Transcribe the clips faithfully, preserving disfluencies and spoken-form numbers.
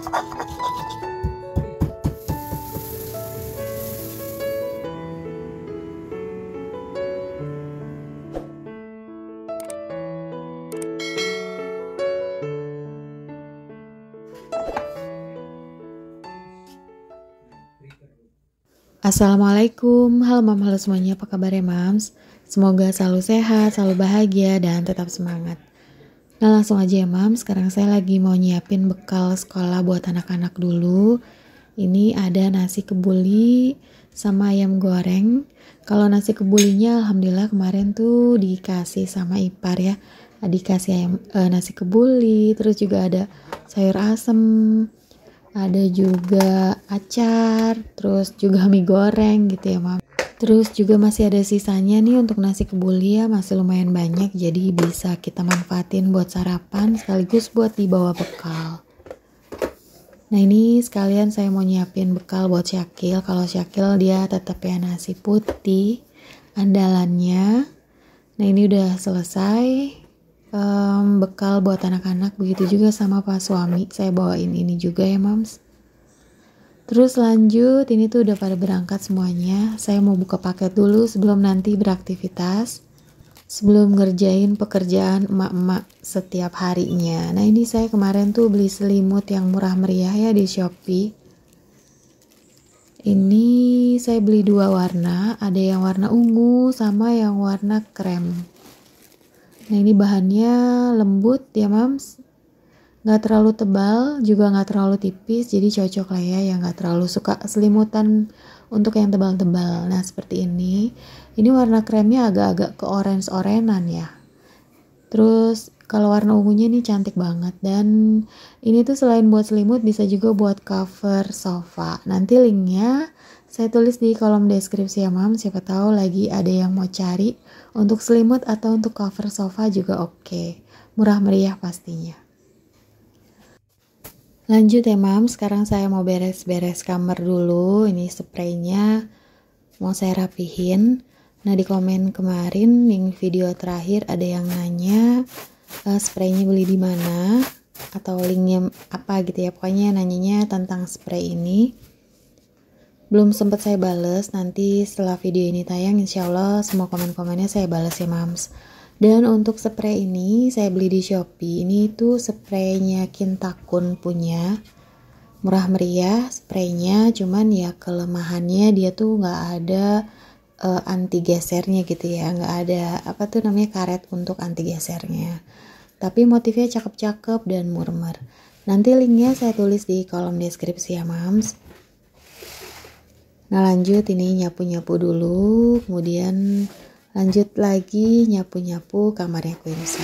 Assalamualaikum, halo mam, halo semuanya, apa kabar ya mams? Semoga selalu sehat, selalu bahagia, dan tetap semangat. Nah langsung aja ya mam, sekarang saya lagi mau nyiapin bekal sekolah buat anak-anak dulu. Ini ada nasi kebuli sama ayam goreng. Kalau nasi kebulinya alhamdulillah kemarin tuh dikasih sama ipar ya. Dikasih ayam, eh, nasi kebuli, terus juga ada sayur asem, ada juga acar, terus juga mie goreng gitu ya mam. Terus juga masih ada sisanya nih untuk nasi kebuli ya, masih lumayan banyak, jadi bisa kita manfaatin buat sarapan sekaligus buat dibawa bekal. Nah ini sekalian saya mau nyiapin bekal buat Syakil. Kalau Syakil dia tetap ya nasi putih andalannya. Nah ini udah selesai um, bekal buat anak-anak, begitu juga sama pak suami, saya bawain ini juga ya mams. Terus lanjut, ini tuh udah pada berangkat semuanya. Saya mau buka paket dulu sebelum nanti beraktivitas, sebelum ngerjain pekerjaan emak-emak setiap harinya. Nah ini saya kemarin tuh beli selimut yang murah meriah ya di Shopee. Ini saya beli dua warna, ada yang warna ungu sama yang warna krem. Nah ini bahannya lembut ya mams, nggak terlalu tebal juga nggak terlalu tipis, jadi cocok lah ya yang nggak terlalu suka selimutan untuk yang tebal-tebal. Nah seperti ini, ini warna kremnya agak-agak ke orange-orangean ya. Terus kalau warna ungunya ini cantik banget, dan ini tuh selain buat selimut bisa juga buat cover sofa. Nanti linknya saya tulis di kolom deskripsi ya mam, siapa tahu lagi ada yang mau cari untuk selimut atau untuk cover sofa juga oke. Murah meriah pastinya. Lanjut ya mam, sekarang saya mau beres-beres kamar dulu. Ini spraynya mau saya rapihin. Nah di komen kemarin link video terakhir ada yang nanya uh, spraynya beli di mana atau linknya apa gitu ya. Pokoknya nanyanya tentang spray ini. Belum sempat saya bales, nanti setelah video ini tayang insya Allah semua komen-komennya saya bales ya mams. Dan untuk spray ini saya beli di Shopee. Ini tuh spraynya Kintakun punya, murah meriah spraynya, cuman ya kelemahannya dia tuh nggak ada uh, anti gesernya gitu ya, nggak ada apa tuh namanya karet untuk anti gesernya. Tapi motifnya cakep-cakep dan murmer. Nanti linknya saya tulis di kolom deskripsi ya mams. Nah lanjut ini nyapu-nyapu dulu, kemudian lanjut lagi nyapu-nyapu kamarnya Queensa.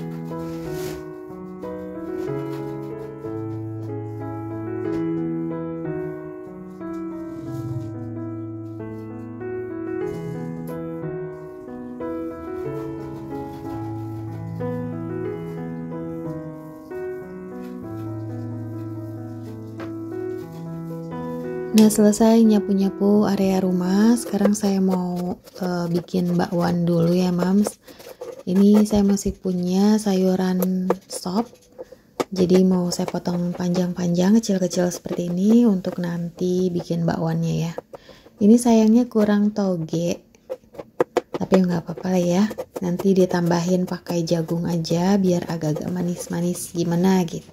Nah selesai nyapu-nyapu area rumah, sekarang saya mau uh, bikin bakwan dulu ya mams. Ini saya masih punya sayuran sop, jadi mau saya potong panjang-panjang kecil-kecil seperti ini untuk nanti bikin bakwannya ya. Ini sayangnya kurang toge, tapi nggak apa-apa lah ya, nanti ditambahin pakai jagung aja biar agak-agak manis-manis gimana gitu.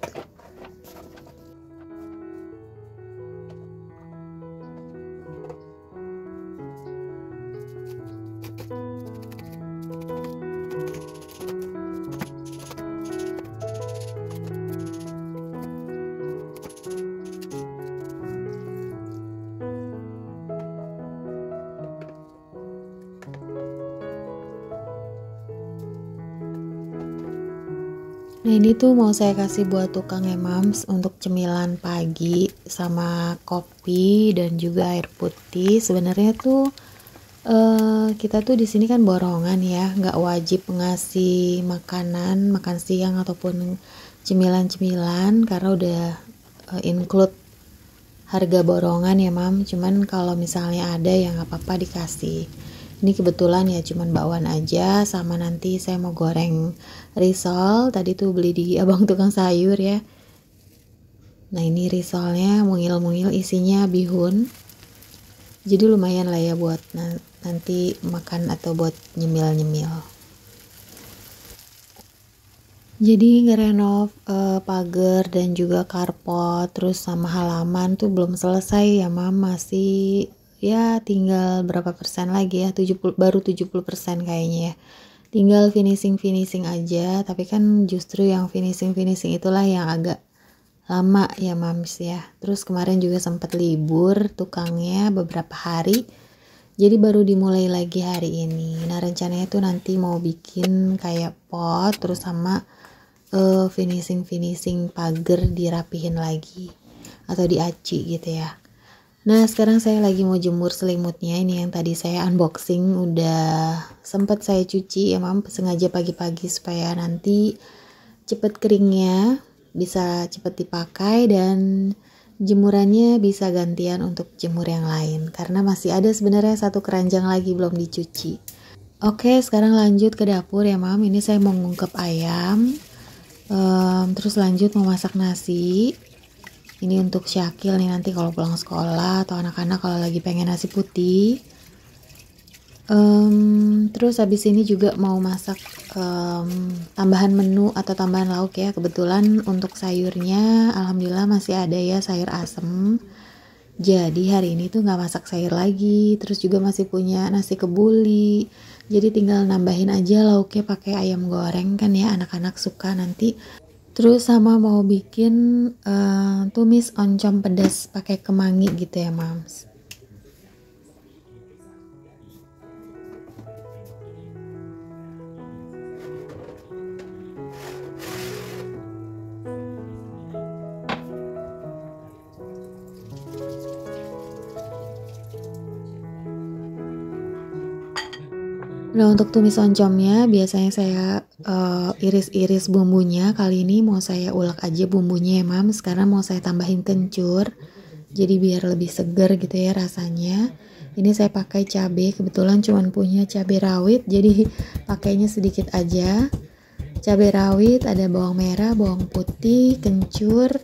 Nah ini tuh mau saya kasih buat tukang ya mams untuk cemilan pagi sama kopi dan juga air putih. Sebenarnya tuh uh, kita tuh di sini kan borongan ya, nggak wajib ngasih makanan makan siang ataupun cemilan-cemilan karena udah uh, include harga borongan ya mam. Cuman kalau misalnya ada ya nggak apa-apa dikasih. Ini kebetulan ya cuman bakwan aja, sama nanti saya mau goreng risol. Tadi tuh beli di abang tukang sayur ya. Nah ini risolnya mungil-mungil, isinya bihun. Jadi lumayan lah ya buat nanti makan atau buat nyemil-nyemil. Jadi ngerenov uh, pagar dan juga carport terus sama halaman tuh belum selesai ya Mam, masih ya tinggal berapa persen lagi ya, tujuh puluh, baru tujuh puluh persen kayaknya ya. Tinggal finishing-finishing aja, tapi kan justru yang finishing-finishing itulah yang agak lama ya Mams ya. Terus kemarin juga sempat libur tukangnya beberapa hari, jadi baru dimulai lagi hari ini. Nah rencananya tuh nanti mau bikin kayak pot terus sama uh, finishing-finishing pagar dirapihin lagi atau diaci gitu ya. Nah sekarang saya lagi mau jemur selimutnya. Ini yang tadi saya unboxing udah sempat saya cuci ya Mam, sengaja pagi-pagi supaya nanti cepet keringnya, bisa cepet dipakai dan jemurannya bisa gantian untuk jemur yang lain karena masih ada sebenarnya satu keranjang lagi belum dicuci. Oke sekarang lanjut ke dapur ya Mam. Ini saya mau ngungkep ayam, um, terus lanjut mau masak nasi. Ini untuk Syakil nih nanti kalau pulang sekolah atau anak-anak kalau lagi pengen nasi putih. Um, terus habis ini juga mau masak um, tambahan menu atau tambahan lauk ya. Kebetulan untuk sayurnya alhamdulillah masih ada ya, sayur asem. Jadi hari ini tuh nggak masak sayur lagi. Terus juga masih punya nasi kebuli. Jadi tinggal nambahin aja lauknya pakai ayam goreng kan ya, anak-anak suka nanti. Terus sama mau bikin uh, tumis oncom pedas pakai kemangi gitu ya Mams. Nah untuk tumis oncomnya biasanya saya uh, iris-iris bumbunya. Kali ini mau saya ulek aja bumbunya ya Mam. Sekarang mau saya tambahin kencur, jadi biar lebih seger gitu ya rasanya. Ini saya pakai cabai, kebetulan cuman punya cabai rawit, jadi pakainya sedikit aja. Cabai rawit, ada bawang merah, bawang putih, kencur.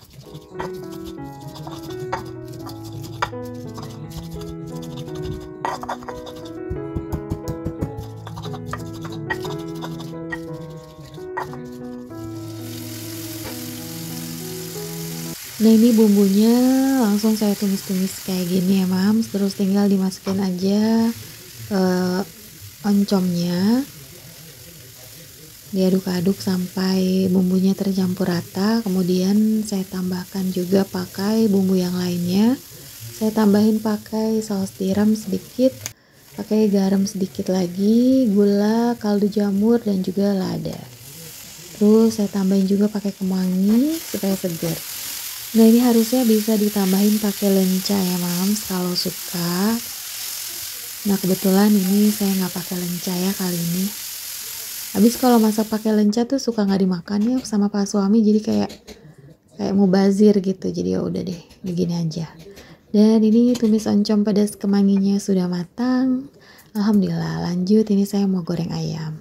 Nah ini bumbunya langsung saya tumis-tumis kayak gini ya Mams. Terus tinggal dimasukin aja uh, oncomnya, diaduk-aduk sampai bumbunya tercampur rata. Kemudian saya tambahkan juga pakai bumbu yang lainnya. Saya tambahin pakai saus tiram sedikit, pakai garam sedikit lagi, gula, kaldu jamur dan juga lada. Terus saya tambahin juga pakai kemangi supaya segar. Nah ini harusnya bisa ditambahin pakai lenca ya Mams kalau suka. Nah kebetulan ini saya nggak pakai lenca ya kali ini. Habis kalau masak pakai lenca tuh suka nggak dimakan ya sama Pak suami, jadi kayak kayak mubazir gitu. Jadi ya udah deh begini aja. Dan ini tumis oncom pedas kemanginya sudah matang. Alhamdulillah. Lanjut ini saya mau goreng ayam.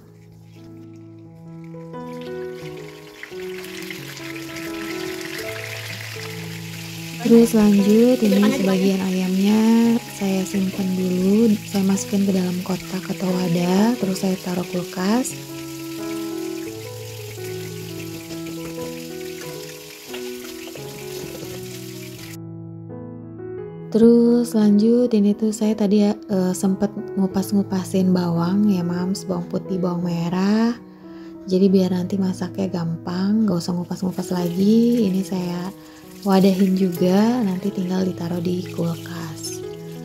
Terus lanjut ini sebagian ayamnya saya simpan dulu, saya masukin ke dalam kotak atau wadah, terus saya taruh kulkas. Terus lanjut ini tuh saya tadi uh, sempet ngupas-ngupasin bawang ya Mams, bawang putih, bawang merah. Jadi biar nanti masaknya gampang, gak usah ngupas-ngupas lagi. Ini saya wadahin juga, nanti tinggal ditaruh di kulkas.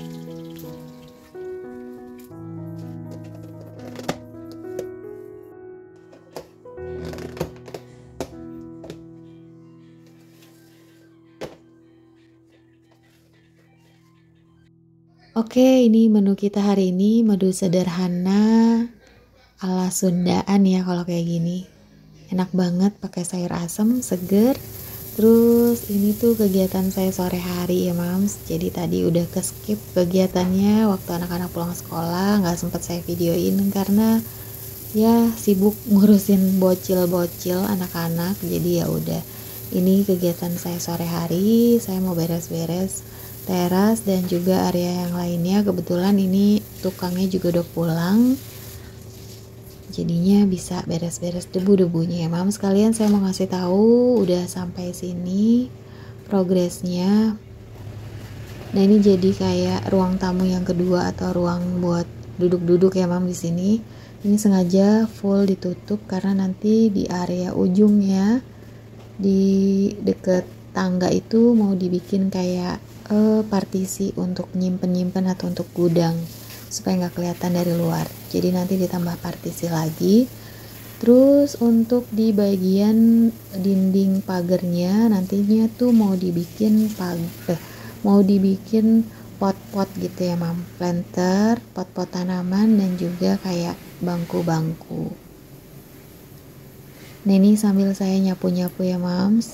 Oke, ini menu kita hari ini, menu sederhana ala Sundaan ya kalau kayak gini. Enak banget pakai sayur asem, seger. Terus ini tuh kegiatan saya sore hari ya Mams. Jadi tadi udah ke skip kegiatannya waktu anak-anak pulang sekolah, nggak sempat saya videoin karena ya sibuk ngurusin bocil-bocil anak-anak. Jadi ya udah. Ini kegiatan saya sore hari, saya mau beres-beres teras dan juga area yang lainnya. Kebetulan ini tukangnya juga udah pulang, jadinya bisa beres-beres debu-debunya ya mam. Sekalian saya mau ngasih tahu udah sampai sini progresnya. Nah ini jadi kayak ruang tamu yang kedua atau ruang buat duduk-duduk ya mam di sini. Ini sengaja full ditutup karena nanti di area ujungnya di deket tangga itu mau dibikin kayak eh, partisi untuk nyimpen-nyimpen atau untuk gudang supaya nggak kelihatan dari luar. Jadi nanti ditambah partisi lagi. Terus untuk di bagian dinding pagernya nantinya tuh mau dibikin pag eh, mau dibikin pot-pot gitu ya mam, planter, pot-pot tanaman dan juga kayak bangku-bangku. Nah ini sambil saya nyapu-nyapu ya mams.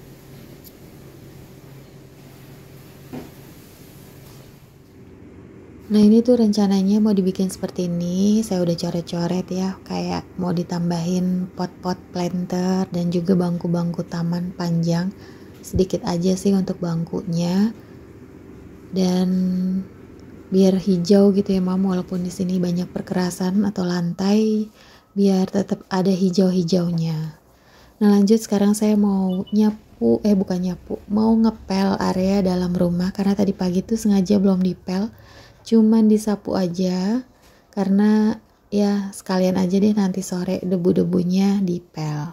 Nah ini tuh rencananya mau dibikin seperti ini. Saya udah coret-coret ya, kayak mau ditambahin pot-pot planter dan juga bangku-bangku taman panjang. Sedikit aja sih untuk bangkunya. Dan biar hijau gitu ya mam, walaupun di sini banyak perkerasan atau lantai, biar tetap ada hijau-hijaunya. Nah lanjut, sekarang saya mau nyapu, eh bukan nyapu, mau ngepel area dalam rumah karena tadi pagi tuh sengaja belum dipel, cuman disapu aja karena ya sekalian aja deh nanti sore debu-debunya dipel.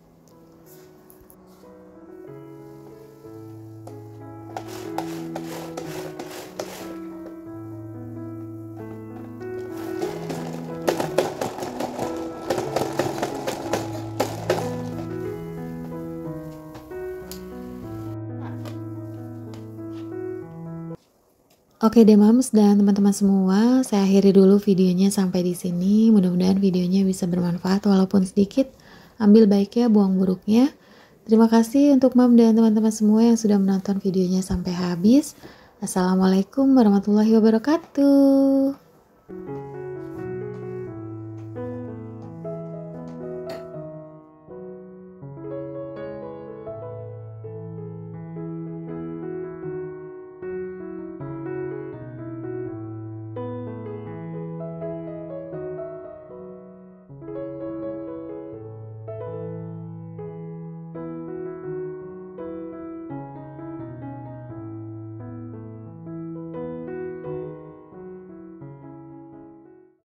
Oke deh mams dan teman-teman semua, saya akhiri dulu videonya sampai di sini. Mudah-mudahan videonya bisa bermanfaat walaupun sedikit. Ambil baiknya, buang buruknya. Terima kasih untuk mam dan teman-teman semua yang sudah menonton videonya sampai habis. Assalamualaikum warahmatullahi wabarakatuh.